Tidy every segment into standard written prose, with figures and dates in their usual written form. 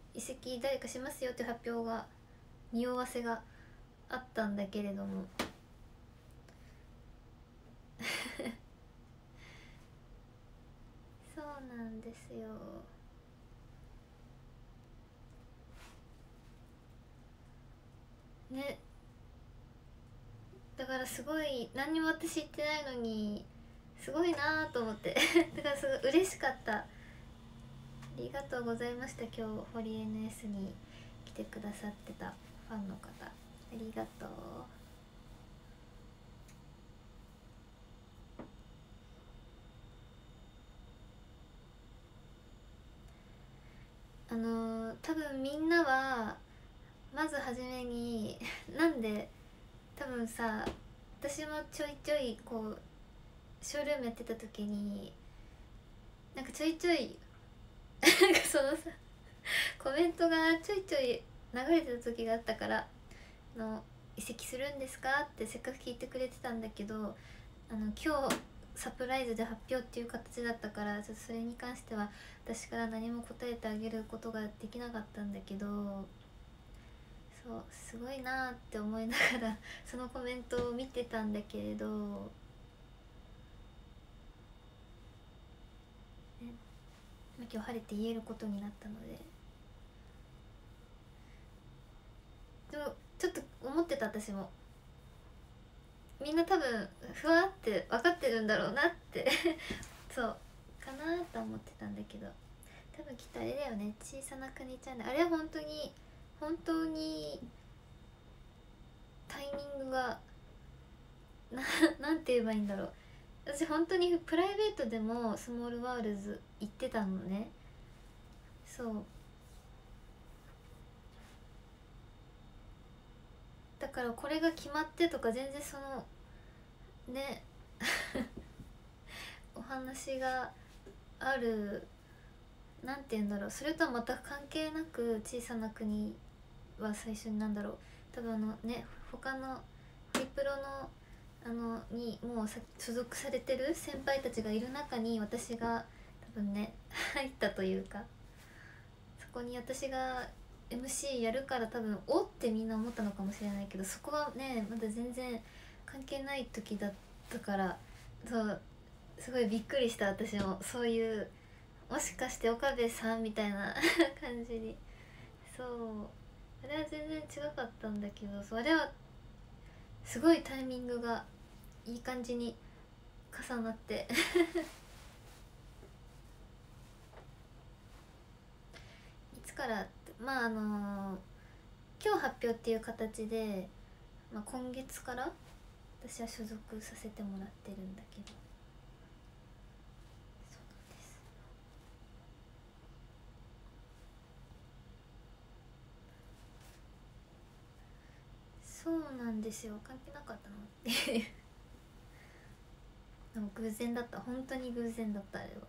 移籍誰かしますよっていう発表が匂わせがあったんだけれどもそうなんですよね。だからすごい何にも私言ってないのにすごいなと思ってだからすごい嬉しかった。ありがとうございました。今日ホリエ NS に来てくださってたファンの方ありがとう。多分みんなはまず初めになんで多分さ私もちょいちょいこうショールームやってた時になんかちょいちょいなんかそのさコメントがちょいちょい流れてた時があったから移籍するんですかってせっかく聞いてくれてたんだけど今日サプライズで発表っていう形だったからちょっとそれに関しては私から何も答えてあげることができなかったんだけどそうすごいなって思いながらそのコメントを見てたんだけれど、ね、今日晴れて言えることになったので。でもちょっと思ってた私もみんな多分ふわって分かってるんだろうなってそうかなと思ってたんだけど多分きっとあれだよね小さな国チャンネルあれは本当に本当にタイミングがなんて言えばいいんだろう。私本当にプライベートでもスモールワールズ行ってたのね。そうだからこれが決まってとか全然そのねお話があるなんて言うんだろうそれとは全く関係なく小さな国は最初になんだろう多分ね他のホリプロのにもう所属されてる先輩たちがいる中に私が多分ね入ったというかそこに私が MC やるから多分おってみんな思ったのかもしれないけどそこはねまだ全然関係ない時だったからそうすごいびっくりした私もそういうもしかして岡部さんみたいな感じにそうあれは全然違かったんだけどそうあれはすごいタイミングがいい感じに重なっていつからってまあ今日発表っていう形で、まあ、今月から私は所属させてもらってるんだけどそうなんですよ関係なかったのっていうでも偶然だった本当に偶然だったあれは。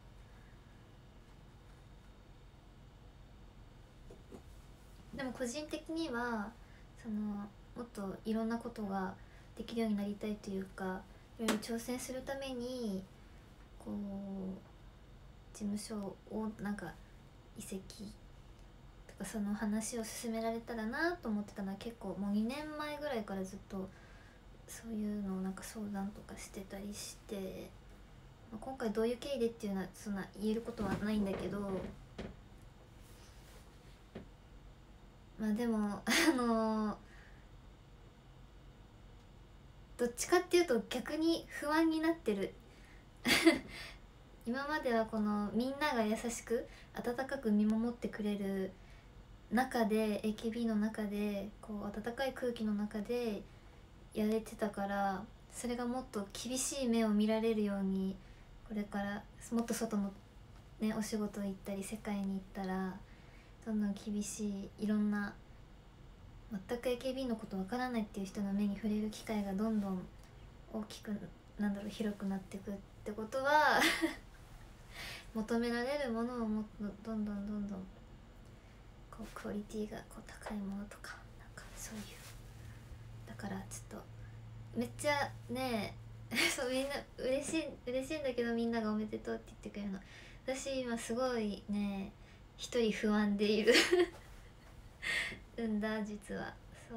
でも個人的にはそのもっといろんなことができるようになりたいというかいろいろ挑戦するためにこう事務所をなんか移籍とかその話を進められたらなと思ってたのは結構もう2年前ぐらいからずっとそういうのをなんか相談とかしてたりして、まあ、今回どういう経緯でっていうのはそんな言えることはないんだけどまあでもどっちかっていうと逆に不安になってる今まではこのみんなが優しく温かく見守ってくれる中で AKB の中でこう温かい空気の中でやれてたからそれがもっと厳しい目を見られるようにこれからもっと外の、ね、お仕事行ったり世界に行ったらどんどん厳しいいろんな全く AKB のことわからないっていう人の目に触れる機会がどんどん大きくなんだろう広くなっていくってことは求められるものをもっとどんどんどんどんこうクオリティがこう高いものとかなんかそういうだからちょっとめっちゃねそうみんな嬉しいんだけどみんながおめでとうって言ってくれるの私今すごいね一人不安でいるんだ実は。そう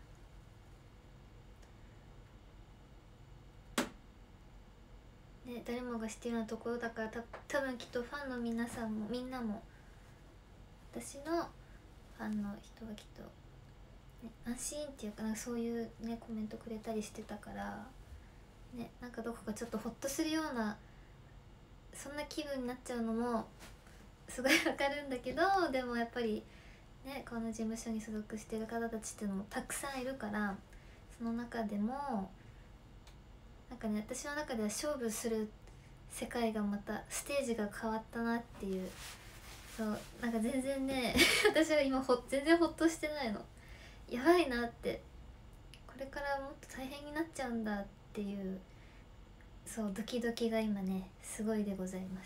ね、誰もが知ってるようなところだから、多分きっとファンの皆さんもみんなも私のファンの人がきっと、ね、安心っていうかなんかそういうねコメントくれたりしてたからね、なんかどこかちょっとホッとするようなそんな気分になっちゃうのもすごいわかるんだけど、でもやっぱりねこの事務所に所属してる方たちっていうのもたくさんいるから、その中でもなんかね私の中では勝負する世界がまたステージが変わったなっていう。そうなんか全然ね私は今全然ホッとしてないの。やばいなって、これからもっと大変になっちゃうんだっていう、そうドキドキが今ねすごいでございます。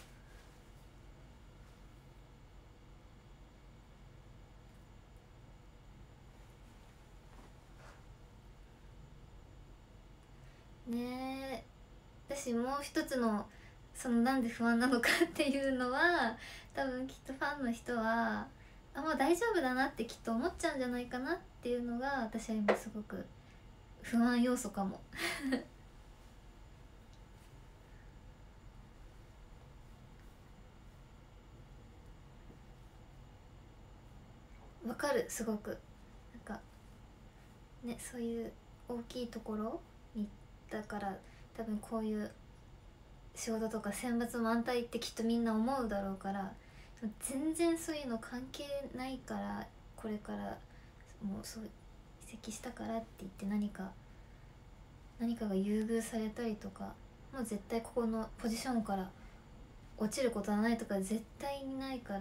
ねえ、私もう一つのそのなんで不安なのかっていうのは多分きっとファンの人はもう大丈夫だなってきっと思っちゃうんじゃないかなっていうのが私は今すごく不安要素かもわかる、すごくなんかねそういう大きいところにだから多分こういう仕事とか選抜も安泰ってきっとみんな思うだろうから、全然そういうの関係ないから、これからもうそう移籍したからって言って何かが優遇されたりとか、もう絶対ここのポジションから落ちることはないとか絶対にないから、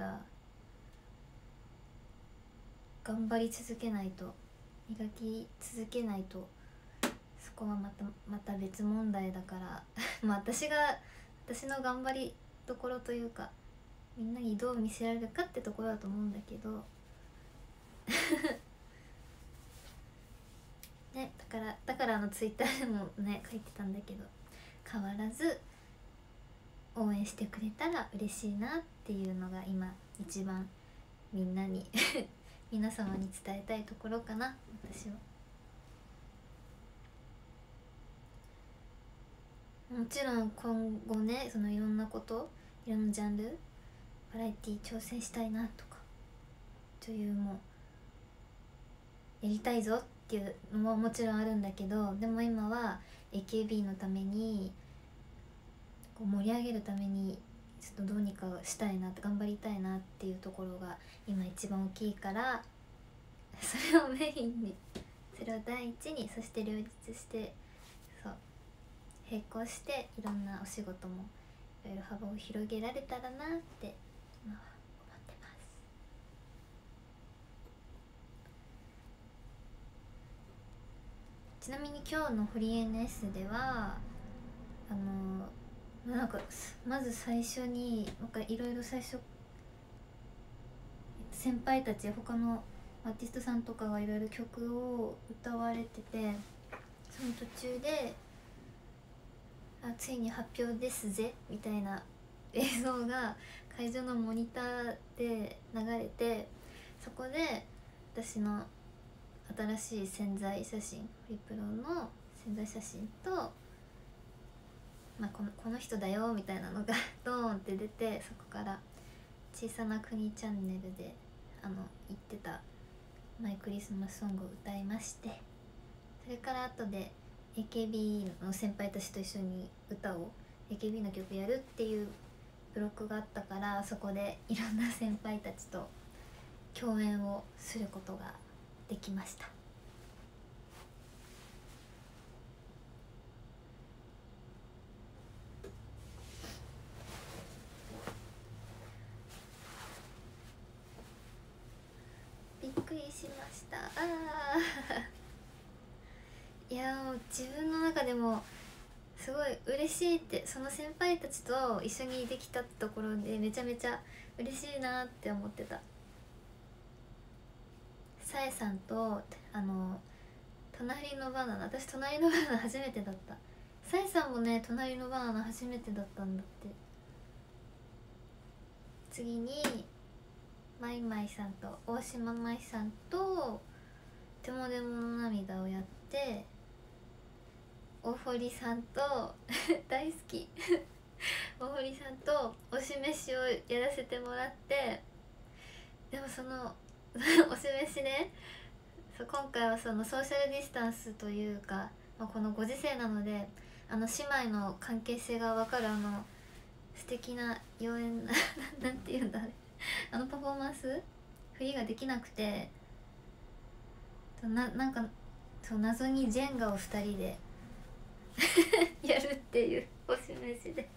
頑張り続けないと、磨き続けないと、そこはまた別問題だからまあ私の頑張りどころというか、みんなにどう見せられるかってところだと思うんだけどね、だからツイッターでもね書いてたんだけど、変わらず応援してくれたら嬉しいなっていうのが今一番みんなに皆様に伝えたいところかな、私は。もちろん今後ねそのいろんなこといろんなジャンルバラエティ挑戦したいなとか、女優もやりたいぞっていうのももちろんあるんだけど、でも今は AKB のためにこう盛り上げるためにちょっとどうにかしたいなって頑張りたいなっていうところが今一番大きいから、それをメインにそれを第一に、そして両立してそう並行していろんなお仕事もいろいろ幅を広げられたらなって今は思ってます。ちなみに今日のホリエ NS ではなんかまず最初になんかいろいろ最初先輩たち他のアーティストさんとかがいろいろ曲を歌われてて、その途中でついに発表ですぜみたいな映像が会場のモニターで流れて、そこで私の新しい宣材写真、ホリプロの宣材写真と、この人だよみたいなのがドーンって出て、そこから「小さな国チャンネル」で言ってたマイクリスマスソングを歌いまして、それから後で AKB の先輩たちと一緒にAKB の曲やるっていうブロックがあったから、そこでいろんな先輩たちと共演をすることができました。びっくりしました。いやもう自分の中でもすごい嬉しいって、その先輩たちと一緒にできたところでめちゃめちゃ嬉しいなって思ってた。さえさんと隣のバナナ、私隣のバナナ初めてだった。さえさんもね隣のバナナ初めてだったんだって。次にマイマイさんと大島舞さんとでもでもの涙をやって、大堀さんと大好き大堀さんと推し飯をやらせてもらって、でもその推し飯ね、そう今回はそのソーシャルディスタンスというか、まあ、このご時世なので姉妹の関係性が分かる素敵な妖艶ななんていうんだあれパフォーマンス振りができなくて、なんかそう謎にジェンガを2人でやるっていう推し飯で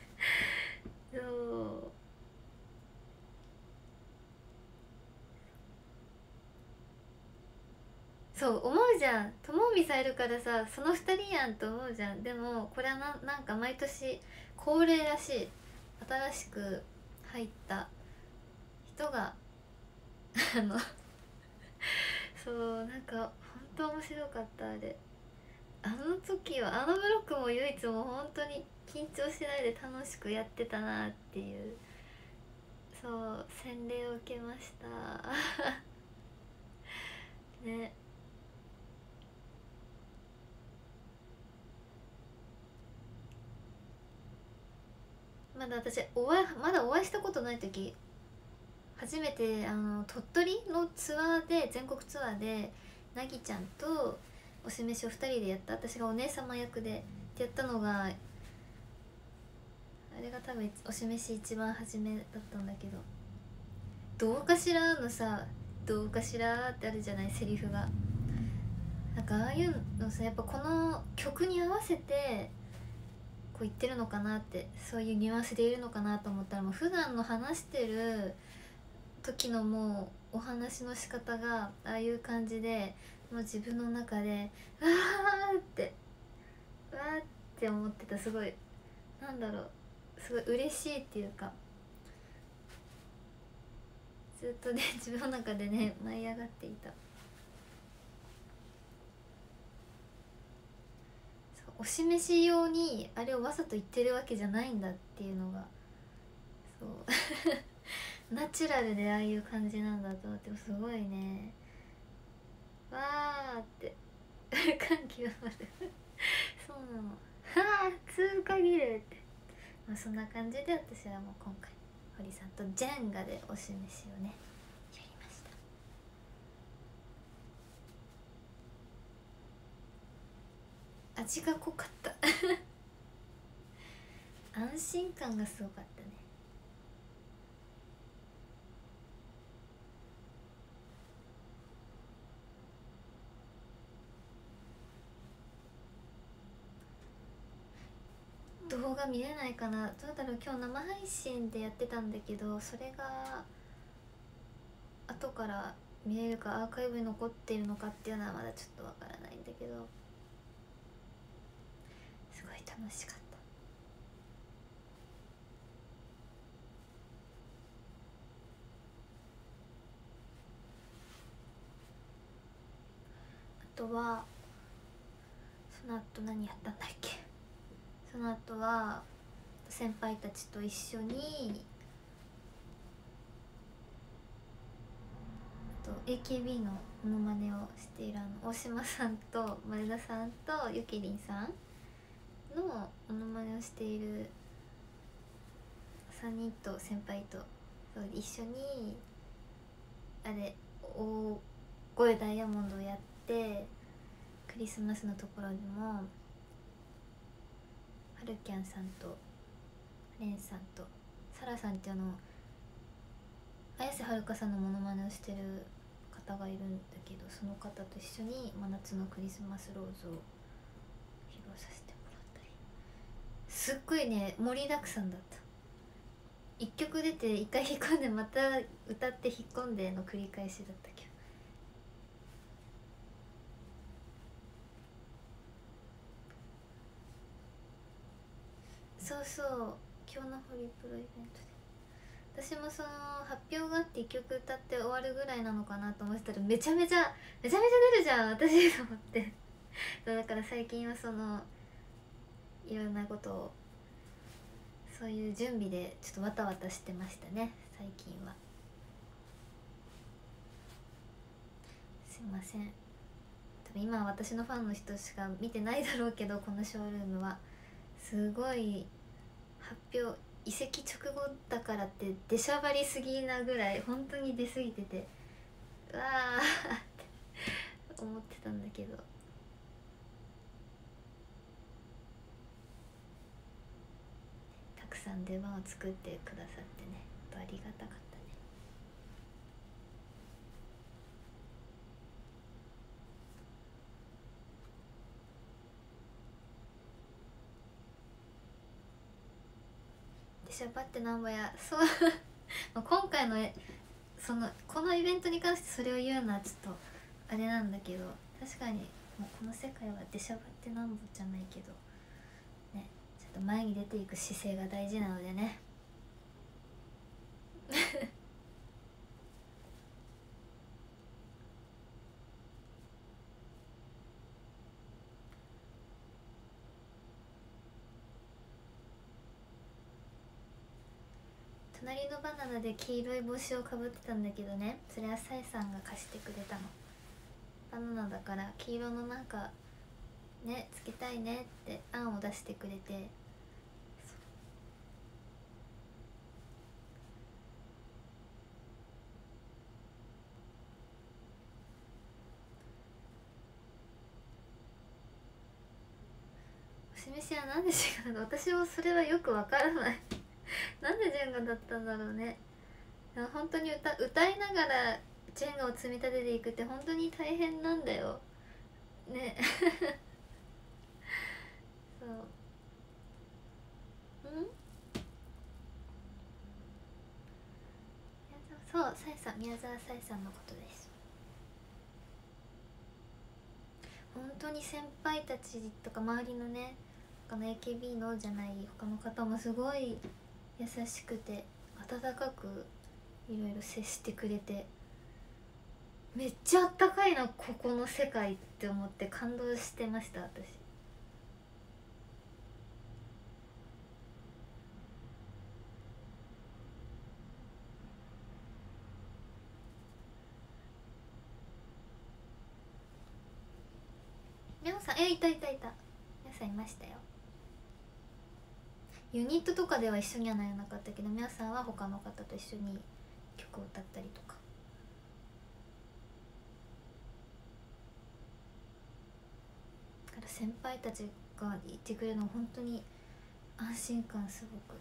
そう思うじゃん、ともみさんいるからさその2人やんと思うじゃん。でもこれはなんか毎年恒例らしい。新しく入った人がそうなんか本当面白かった。あれ時はブロックも唯一も本当に緊張しないで楽しくやってたなっていう、そう洗礼を受けましたね。まだ私まだお会いしたことない時、初めて鳥取のツアーで、全国ツアーでなぎちゃんとおしめしを2人でやった、私がお姉様役でやったのが、あれが多分おしめし一番初めだったんだけど、どうかしらのさ、どうかしらってあるじゃない、セリフが。なんかああいうのさ、やっぱこの曲に合わせてこう言ってるのかなって、そういうニュアンスでいるのかなと思ったら、もう普段の話してる時のもうお話の仕方がああいう感じで、もう自分の中でわーってわーって思ってた。すごいなんだろう、すごい嬉しいっていうか、ずっとね自分の中でね舞い上がっていた。推し飯用にあれをわざと言ってるわけじゃないんだっていうのが、そうナチュラルでああいう感じなんだと思って、すごいねわーって感極まるそうなの、はあ通過儀礼って、まあ、そんな感じで私はもう今回堀さんとジェンガで推し飯をねやりました。味が濃かった安心感がすごかったね。動画見れないかな、どうだろう。今日生配信でやってたんだけど、それが後から見れるかアーカイブに残っているのかっていうのはまだちょっとわからないんだけど、すごい楽しかった。あとはその後何やったんだっけ。その後は先輩たちと一緒にAKB のモノマネをしている大島さんと前田さんとゆきりんさんのモノマネをしている3人と先輩とそう一緒にあれ大声ダイヤモンドをやって、クリスマスのところにもはるきゃんさんとれんさんとさらさんって綾瀬はるかさんのモノマネをしてる方がいるんだけど、その方と一緒に真夏のクリスマスローズを披露させてもらったり、すっごいね盛りだくさんだった。1曲出て1回引っ込んでまた歌って引っ込んでの繰り返しだったけど、そうそう、今日のホリプロイベントで私もその発表があって1曲歌って終わるぐらいなのかなと思ってたら、めちゃめちゃ出るじゃん私と思ってそうだから最近はそのいろんなことを、そういう準備でちょっとわたわたしてましたね最近は。 すいません。多分今は私のファンの人しか見てないだろうけど、このショールームはすごい発表、移籍直後だからって出しゃばりすぎなぐらい本当に出過ぎてて、うわーって思ってたんだけど、たくさん出番を作ってくださってね、ありがたかったね。出しゃばってなんぼや、そう今回のこのイベントに関してそれを言うのはちょっとあれなんだけど、確かにもうこの世界は出しゃばってなんぼじゃないけどね、ちょっと前に出ていく姿勢が大事なのでね隣のバナナで黄色い帽子をかぶってたんだけどね、それはサイさんが貸してくれたの。バナナだから黄色のなんかねつけたいねって案を出してくれて、お示しはなんでジェンガだ、私もそれはよくわからないなんでジェンガだったんだろうね。でも本当に歌いながらジェンガを積み立てていくって本当に大変なんだよねそうそうさえさん、宮沢さえさんのことです。本当に先輩たちとか周りのね、他の AKB のじゃない他の方もすごい優しくて温かくいろいろ接してくれて、めっちゃあったかいなここの世界って思って感動してました私。みゃさん、いたいたいた、みゃさんいましたよ。ユニットとかでは一緒にはならなかったけど、みゃさんは他の方と一緒に曲を歌ったりとか。だから先輩たちがいてくれるの本当に安心感すごく。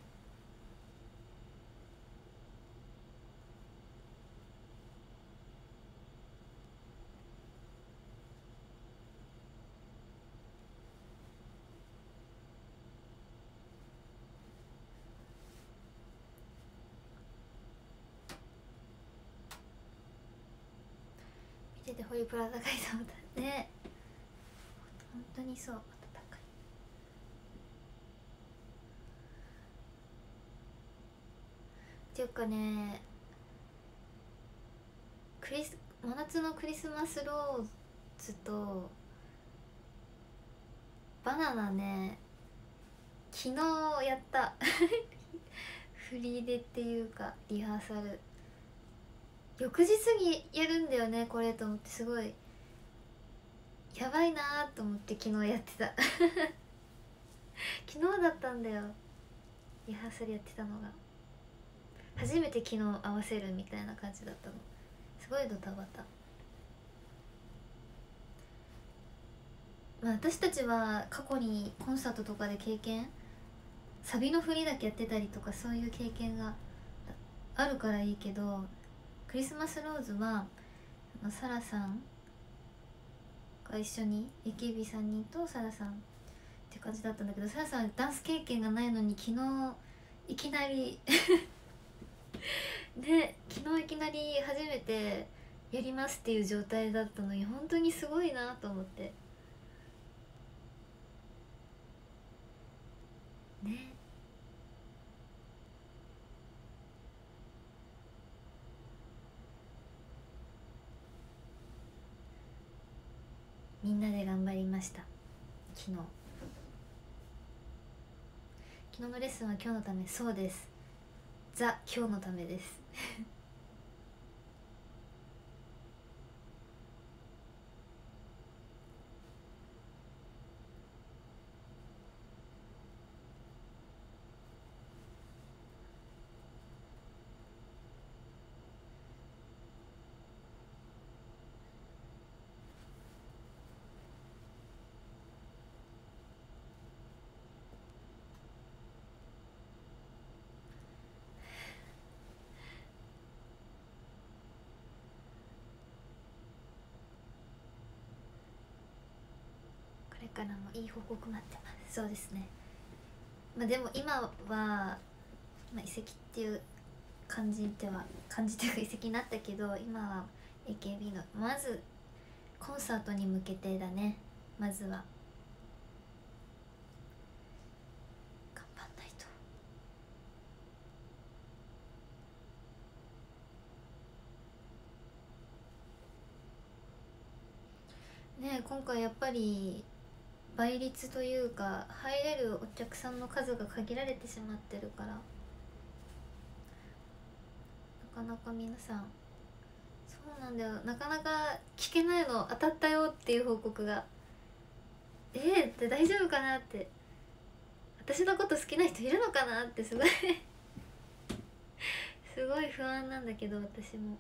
見ててホリプラ高いと思ったね、本当にそう、温かい。っていうかね、真夏のクリスマスローズとバナナね、昨日やった振り入れっていうかリハーサル、翌日にやるんだよねこれと思って、すごいやばいなーと思って昨日やってた昨日だったんだよリハーサルやってたのが。初めて昨日合わせるみたいな感じだったの、すごいドタバタ。まあ私たちは過去にコンサートとかで経験、サビの振りだけやってたりとかそういう経験があるからいいけど、クリスマスローズはサラさんが一緒に AKB3 人とサラさんって感じだったんだけど、サラさんダンス経験がないのに昨日いきなりね、昨日いきなり初めてやりますっていう状態だったのに本当にすごいなと思ってね。みんなで頑張りました。昨日のレッスンは今日のため。そうです、ザ今日のためですからもいい報告待ってます。そうですね。まあでも今は、まあ、移籍っていう感じでは感じてる移籍になったけど、今は AKB のまずコンサートに向けてだね。まずは頑張んないとね。今回やっぱり倍率というか入れるお客さんの数が限られてしまってるから、なかなか皆さん、そうなんだよ、なかなか聞けないの。当たったよっていう報告がって大丈夫かなって、私のこと好きな人いるのかなってすごいすごい不安なんだけど、私も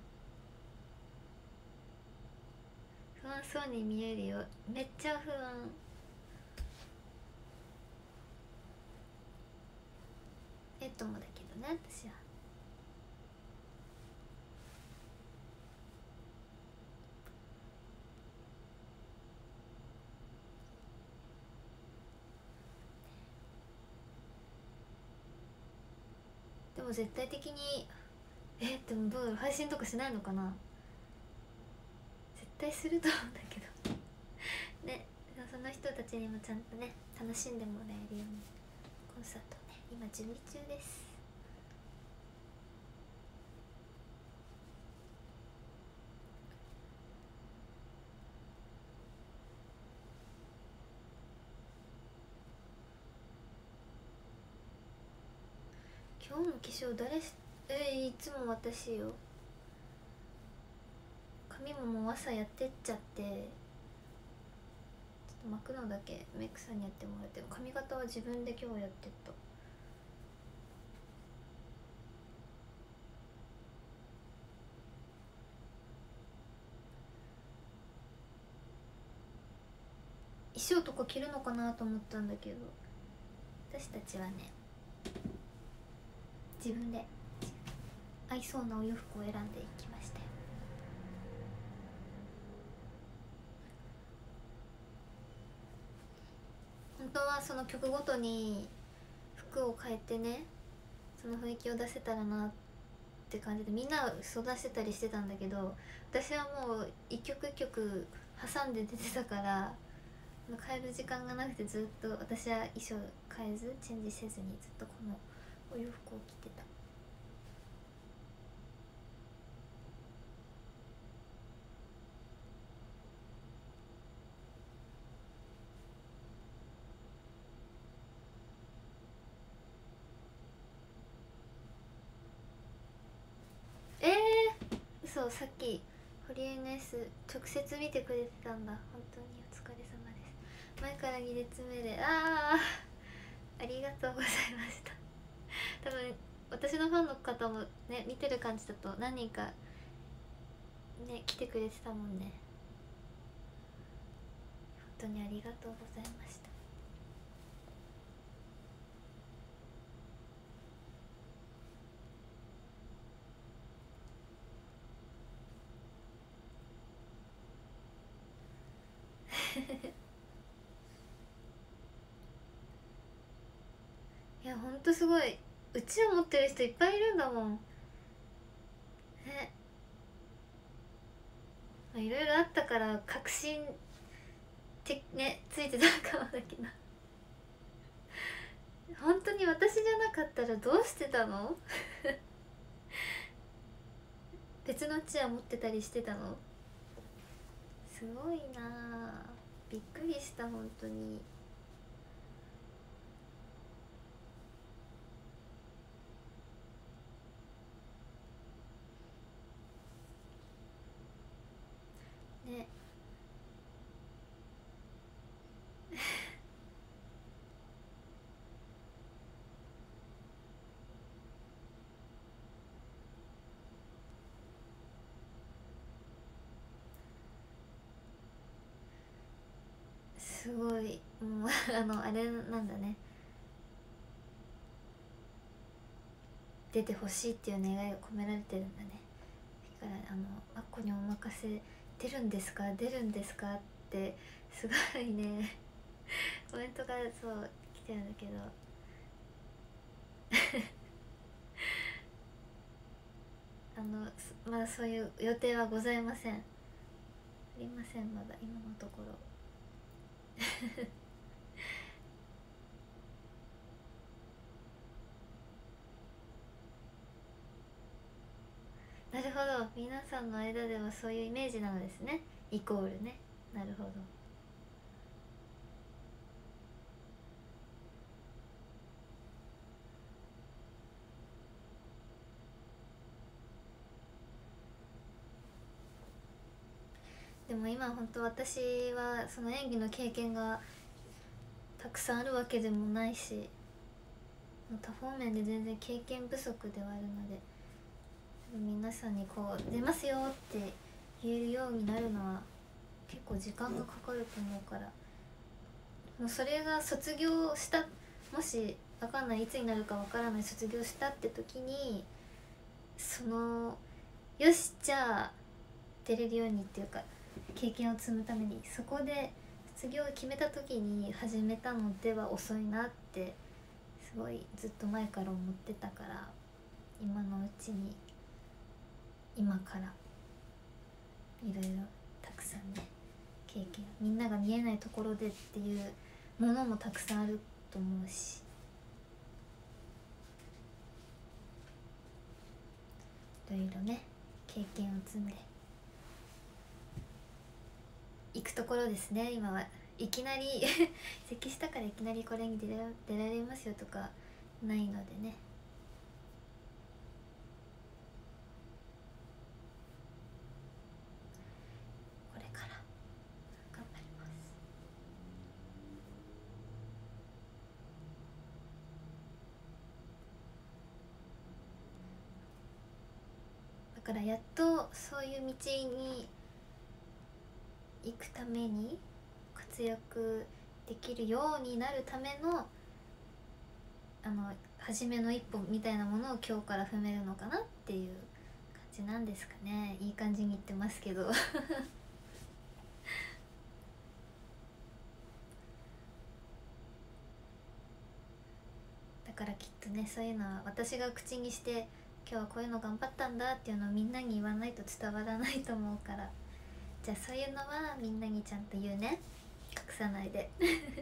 不安そうに見えるよ。めっちゃ不安。もだけどね、私は。でも絶対的にでもどうだろう、配信とかしないのかな。絶対すると思うんだけどね。その人たちにもちゃんとね楽しんでもらえるようにコンサートね今準備中です。今日の化粧誰しいつも私よ。髪ももう朝やってっちゃって、ちょっと巻くのだけメイクさんにやってもらって、髪型は自分で今日やってった。衣装とか着るのかなと思ったんだけど、私たちはね自分で合いそうなお洋服を選んでいきましたよ。本当はその曲ごとに服を変えてね、その雰囲気を出せたらなって感じでみんな相談してたりしてたんだけど、私はもう一曲一曲挟んで出てたから、変える時間がなくて、ずっと私は衣装変えずチェンジせずにずっとこのお洋服を着てた。そうさっきホリエ NS 直接見てくれてたんだ。本当にお疲れ様です。前から2列目でありがとうございました。多分私のファンの方もね見てる感じだと何人かね来てくれてたもんね。本当にありがとうございました。いやほんとすごい、うちを持ってる人いっぱいいるんだもんね。いろいろあったから確信ってねついてたかもだけど本当に私じゃなかったらどうしてたの別のチア持ってたりしてたの。すごいなあ、びっくりした本当に。ねすごいもうあれなんだね、出てほしいっていう願いが込められてるんだね。だからあっこにお任せ出るんですか出るんですかってすごいねコメントがそう来てるんだけどまだそういう予定はございません。ありません、まだ今のところ。なるほど、皆さんの間ではそういうイメージなのですね、イコールね。なるほど。でも今本当私はその演技の経験がたくさんあるわけでもないし、多方面で全然経験不足ではあるので、皆さんにこう出ますよって言えるようになるのは結構時間がかかると思うから、もうそれが卒業した、もし分かんない、いつになるか分からない卒業したって時に、そのよしじゃあ出れるようにっていうか経験を積むために、そこで卒業を決めた時に始めたのでは遅いなってすごいずっと前から思ってたから、今のうちに今からいろいろたくさんね経験、みんなが見えないところでっていうものもたくさんあると思うし、いろいろね経験を積んでいくところですね。今はいきなり移籍したからいきなりこれに出られますよとかないのでね。これから頑張ります。だからやっとそういう道に行くために活躍できるようになるための初めの一歩みたいなものを今日から踏めるのかなっていう感じなんですかね。いい感じに言ってますけどだからきっとね、そういうのは私が口にして今日はこういうの頑張ったんだっていうのをみんなに言わないと伝わらないと思うから、じゃあそういうのはみんなにちゃんと言うね、隠さないで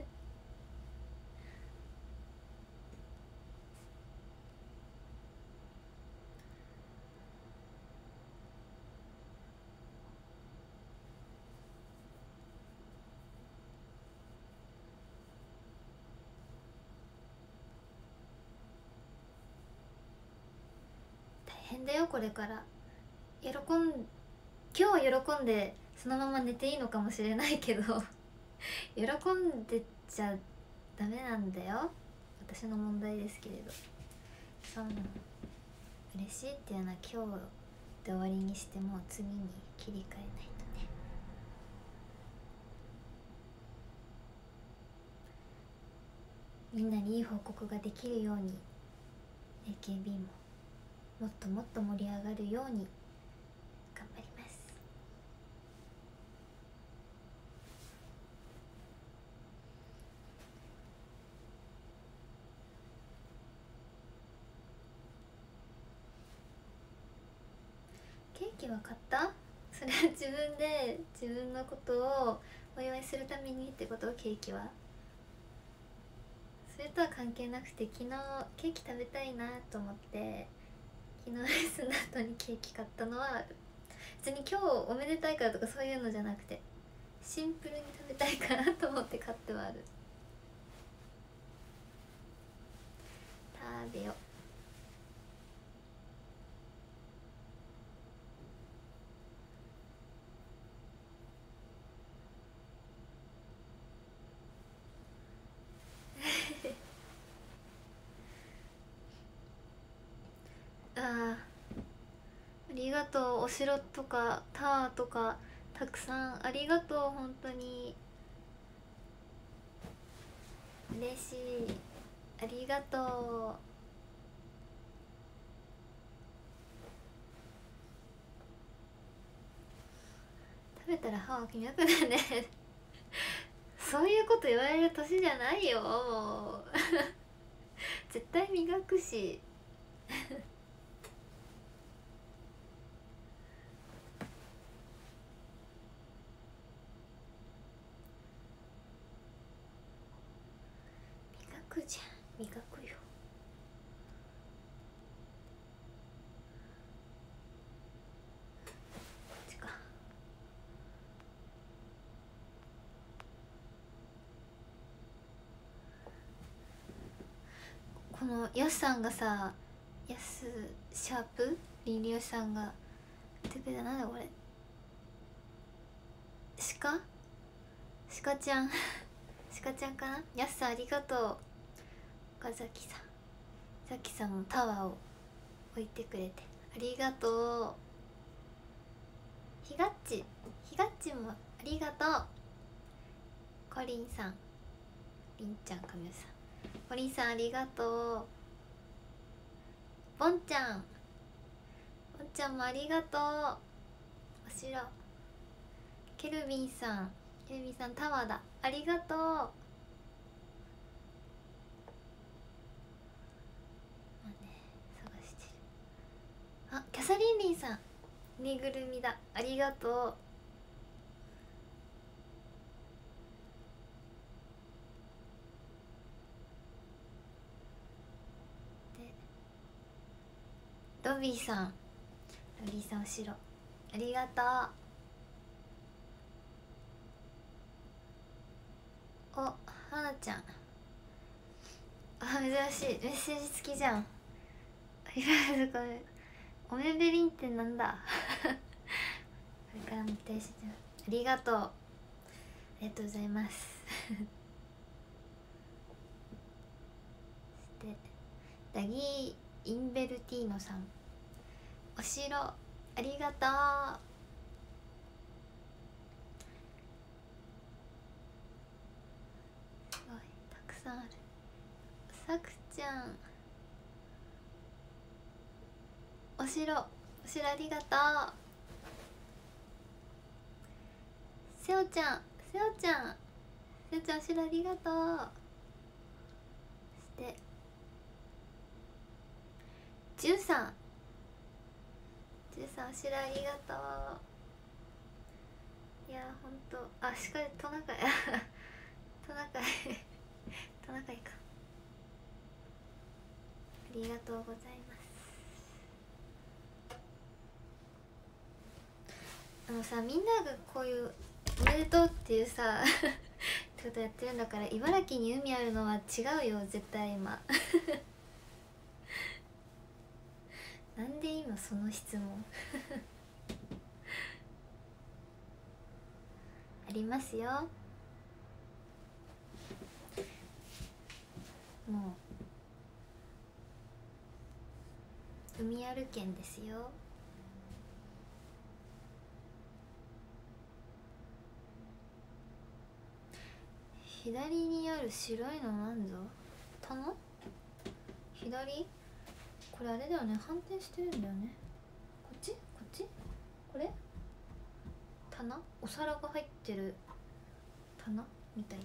大変だよこれから。今日は喜んでそのまま寝ていいのかもしれないけど喜んでちゃダメなんだよ、私の問題ですけれど。そうなの、嬉しいっていうのは今日で終わりにして、もう次に切り替えないとね。みんなにいい報告ができるように AKB ももっともっと盛り上がるように頑張ります。ケーキは買った？それは自分で自分のことをお祝いするためにってこと？ケーキはそれとは関係なくて、昨日ケーキ食べたいなと思って昨日レッスンの後にケーキ買ったのはある。別に今日おめでたいからとかそういうのじゃなくて、シンプルに食べたいかなと思って買ってはある。食べよありがとう。お城とかタワーとかたくさんありがとう。本当に嬉しい、ありがとう。食べたら歯は磨くだねそういうこと言われる年じゃないよもう絶対磨くし磨くじゃん、磨くよ。こっちか。このやすさんがさ、やすシャープリンリオさんが言ってくれた。なんだこれ、鹿ちゃん鹿ちゃんかな。やすさんありがとう。岡崎さん、さきさんもタワーを置いてくれてありがとう。ひがっちもありがとう。コリンさん、りんちゃん、かみさん、コリンさんありがとう。ボンちゃんもありがとう。おしろ、ケルビンさんタワーだ、ありがとう。まあね、探してる。あ、キャサリンリンさん、ぬいぐるみだ、ありがとう。でロビーさんおしろ、ありがとう。お、はなちゃん、あ、珍しいメッセージ付きじゃん。いわゆるこれおめべりんってなんだこれからも停止じゃん、ありがとう、ありがとうございますそしてダギー・インベルティーノさん、おしろ、ありがとう。すごいたくさんある。さくちゃん、おしろありがとう。せおちゃんおしろありがとう。そしてじゅうさんおしろありがとう。いやほんと、あ、しかりトナカイトナカイか、ありがとうございます。みんながこういうおめでとうっていうさってことやってるんだから、茨城に海あるのは違うよ絶対今なんで今その質問ありますよ、もう海ある県ですよ。左にある白いのなんぞ、棚、左、これあれだよね、反転してるんだよね。こっちこれ棚、お皿が入ってる棚みたいな。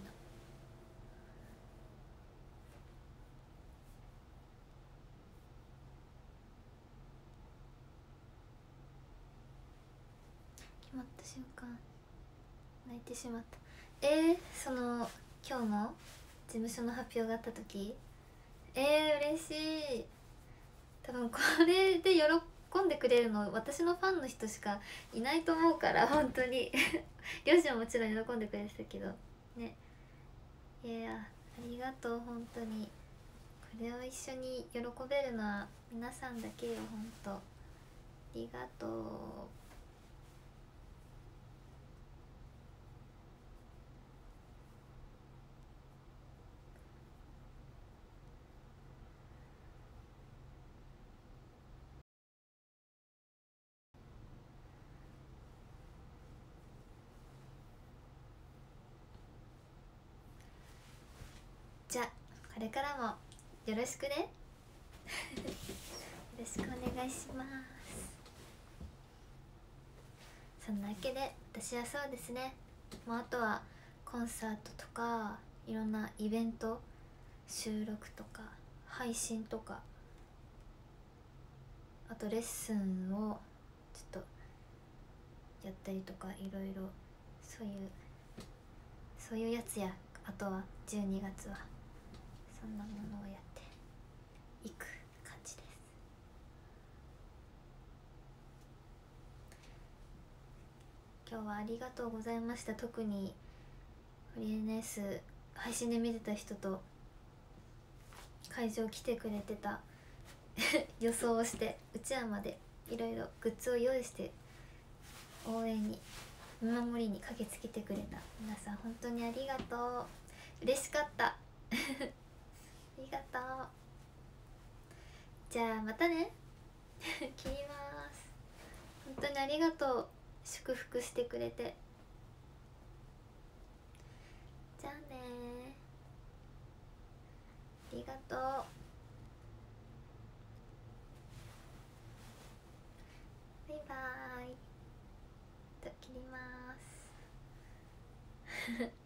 決まった瞬間泣いてしまった。その今日の事務所の発表があった時、嬉しい。多分これで喜んでくれるの私のファンの人しかいないと思うから、本当に両親はもちろん喜んでくれてたけどね。いや、ありがとう本当に。これを一緒に喜べるのは皆さんだけよ、本当ありがとう。じゃあこれからもよろしくねよろしくお願いします。そんなわけで私はそうですね、もうあとはコンサートとかいろんなイベント、収録とか配信とか、あとレッスンをちょっとやったりとか、いろいろそういうやつや。あとは12月はそんなものをやっていく感じです。今日はありがとうございました。特にフリー NS 配信で見てた人と会場来てくれてた予想をして、うちわまでいろいろグッズを用意して応援に見守りに駆けつけてくれた皆さん、本当にありがとう。嬉しかったありがとう。じゃあまたね切ります。本当にありがとう、祝福してくれて。じゃあね、ありがとう。バイバーイ。切ります